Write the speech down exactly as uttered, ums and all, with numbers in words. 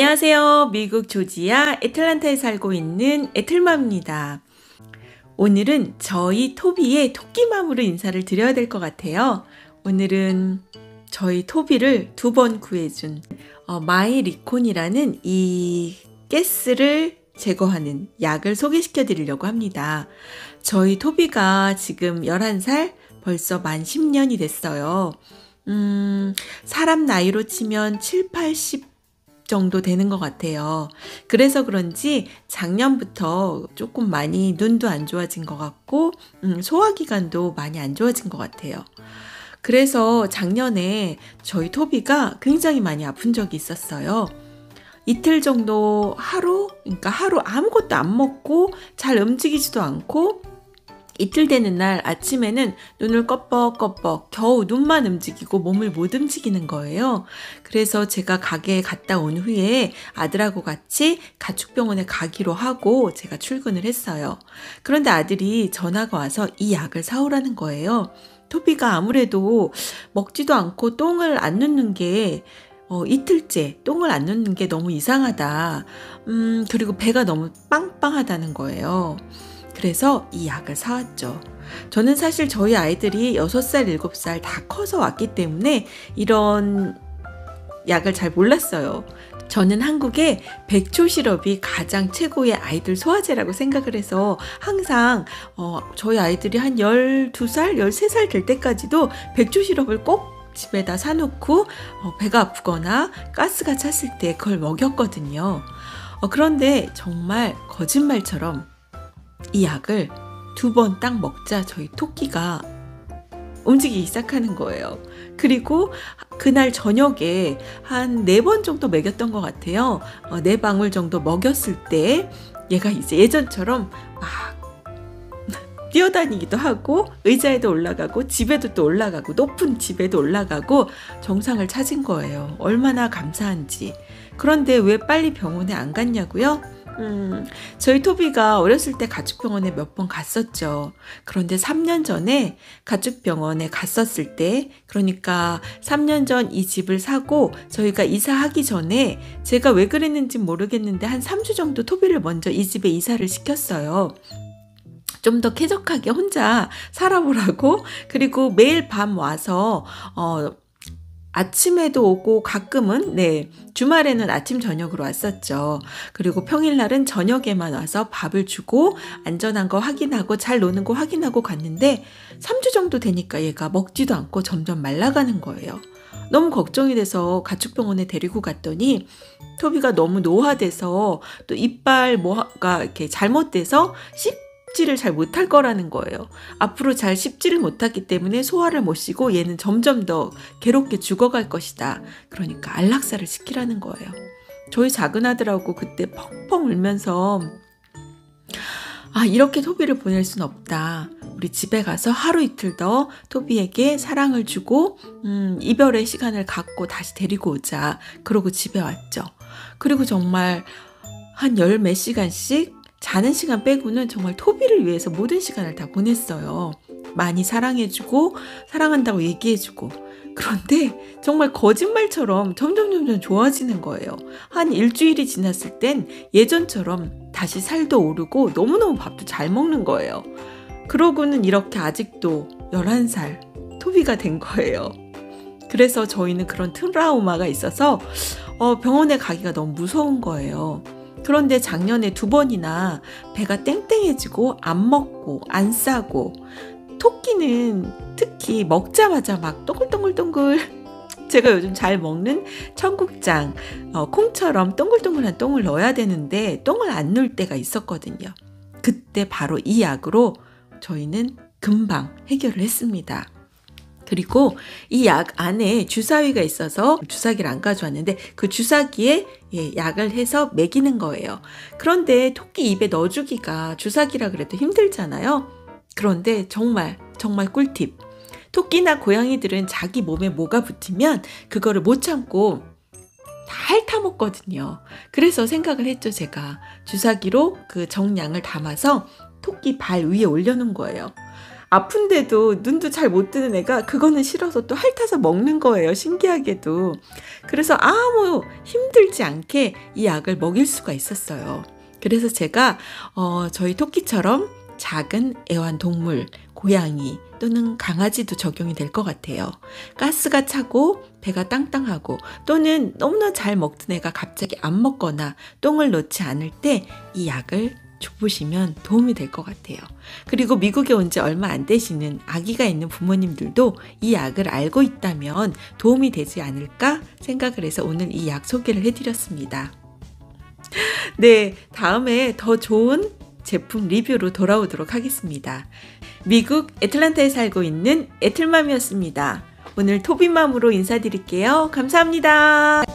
안녕하세요. 미국 조지아 애틀랜타에 살고 있는 애틀맘입니다. 오늘은 저희 토비의 토끼맘으로 인사를 드려야 될 것 같아요. 오늘은 저희 토비를 두 번 구해준 어, 마이리콘이라는 이 가스를 제거하는 약을 소개시켜 드리려고 합니다. 저희 토비가 지금 열한 살, 벌써 만 십 년이 됐어요. 음, 사람 나이로 치면 칠, 팔십 정도 되는 것 같아요. 그래서 그런지 작년부터 조금 많이 눈도 안 좋아진 것 같고 음, 소화기관도 많이 안 좋아진 것 같아요. 그래서 작년에 저희 토비가 굉장히 많이 아픈 적이 있었어요. 이틀 정도 하루, 그러니까 하루 아무것도 안 먹고 잘 움직이지도 않고 이틀 되는 날 아침에는 눈을 껌뻑껌뻑 겨우 눈만 움직이고 몸을 못 움직이는 거예요. 그래서 제가 가게에 갔다 온 후에 아들하고 같이 가축병원에 가기로 하고 제가 출근을 했어요. 그런데 아들이 전화가 와서 이 약을 사오라는 거예요. 토비가 아무래도 먹지도 않고 똥을 안 눕는 게 어, 이틀째 똥을 안 눕는 게 너무 이상하다. 음, 그리고 배가 너무 빵빵하다는 거예요. 그래서 이 약을 사왔죠. 저는 사실 저희 아이들이 여섯 살, 일곱 살 다 커서 왔기 때문에 이런 약을 잘 몰랐어요. 저는 한국의 백초 시럽이 가장 최고의 아이들 소화제라고 생각을 해서 항상 어, 저희 아이들이 한 열두 살, 열세 살 될 때까지도 백초 시럽을 꼭 집에다 사놓고 어, 배가 아프거나 가스가 찼을 때 그걸 먹였거든요. 어, 그런데 정말 거짓말처럼 이 약을 두 번 딱 먹자 저희 토끼가 움직이기 시작하는 거예요. 그리고 그날 저녁에 한 네 번 정도 먹였던 것 같아요. 어, 네 방울 정도 먹였을 때 얘가 이제 예전처럼 막 뛰어다니기도 하고 의자에도 올라가고 집에도 또 올라가고 높은 집에도 올라가고 정상을 찾은 거예요. 얼마나 감사한지. 그런데 왜 빨리 병원에 안 갔냐고요? 음, 저희 토비가 어렸을 때 가축병원에 몇 번 갔었죠. 그런데 삼 년 전에 가축병원에 갔었을 때, 그러니까 삼 년 전 이 집을 사고 저희가 이사하기 전에 제가 왜 그랬는지 모르겠는데 한 삼 주 정도 토비를 먼저 이 집에 이사를 시켰어요. 좀 더 쾌적하게 혼자 살아보라고. 그리고 매일 밤 와서 어, 아침에도 오고 가끔은 네 주말에는 아침 저녁으로 왔었죠. 그리고 평일날은 저녁에만 와서 밥을 주고 안전한 거 확인하고 잘 노는 거 확인하고 갔는데 삼 주 정도 되니까 얘가 먹지도 않고 점점 말라가는 거예요. 너무 걱정이 돼서 가축병원에 데리고 갔더니 토비가 너무 노화돼서 또 이빨 뭐가 이렇게 잘못돼서 씹 씹지를 잘 못할 거라는 거예요. 앞으로 잘 씹지를 못하기 때문에 소화를 못 쉬고 얘는 점점 더 괴롭게 죽어갈 것이다. 그러니까 안락사를 시키라는 거예요. 저희 작은 아들하고 그때 펑펑 울면서 아, 이렇게 토비를 보낼 순 없다. 우리 집에 가서 하루 이틀 더 토비에게 사랑을 주고 음, 이별의 시간을 갖고 다시 데리고 오자. 그러고 집에 왔죠. 그리고 정말 한 열 몇 시간씩 자는 시간 빼고는 정말 토비를 위해서 모든 시간을 다 보냈어요. 많이 사랑해주고 사랑한다고 얘기해주고. 그런데 정말 거짓말처럼 점점 점점 좋아지는 거예요. 한 일주일이 지났을 땐 예전처럼 다시 살도 오르고 너무너무 밥도 잘 먹는 거예요. 그러고는 이렇게 아직도 열한 살 토비가 된 거예요. 그래서 저희는 그런 트라우마가 있어서 어, 병원에 가기가 너무 무서운 거예요. 그런데 작년에 두 번이나 배가 땡땡해지고 안 먹고 안 싸고 토끼는 특히 먹자마자 막 동글동글동글 제가 요즘 잘 먹는 청국장 어, 콩처럼 동글동글한 똥을 넣어야 되는데 똥을 안 넣을 때가 있었거든요. 그때 바로 이 약으로 저희는 금방 해결을 했습니다. 그리고 이 약 안에 주사위가 있어서 주사기를 안 가져왔는데 그 주사기에 예, 약을 해서 먹이는 거예요. 그런데 토끼 입에 넣어주기가 주사기라 그래도 힘들잖아요. 그런데 정말 정말 꿀팁. 토끼나 고양이들은 자기 몸에 뭐가 붙으면 그거를 못 참고 다 핥아먹거든요. 그래서 생각을 했죠. 제가 주사기로 그 정량을 담아서 토끼 발 위에 올려놓은 거예요. 아픈데도 눈도 잘 못 뜨는 애가 그거는 싫어서 또 핥아서 먹는 거예요. 신기하게도. 그래서 아무 힘들지 않게 이 약을 먹일 수가 있었어요. 그래서 제가 어, 저희 토끼처럼 작은 애완동물, 고양이 또는 강아지도 적용이 될 것 같아요. 가스가 차고 배가 땅땅하고 또는 너무나 잘 먹던 애가 갑자기 안 먹거나 똥을 놓지 않을 때 이 약을 줘보시면 도움이 될 것 같아요. 그리고 미국에 온 지 얼마 안 되시는 아기가 있는 부모님들도 이 약을 알고 있다면 도움이 되지 않을까 생각을 해서 오늘 이 약 소개를 해드렸습니다. 네, 다음에 더 좋은 제품 리뷰로 돌아오도록 하겠습니다. 미국 애틀랜타에 살고 있는 애틀맘이었습니다. 오늘 토비맘으로 인사드릴게요. 감사합니다.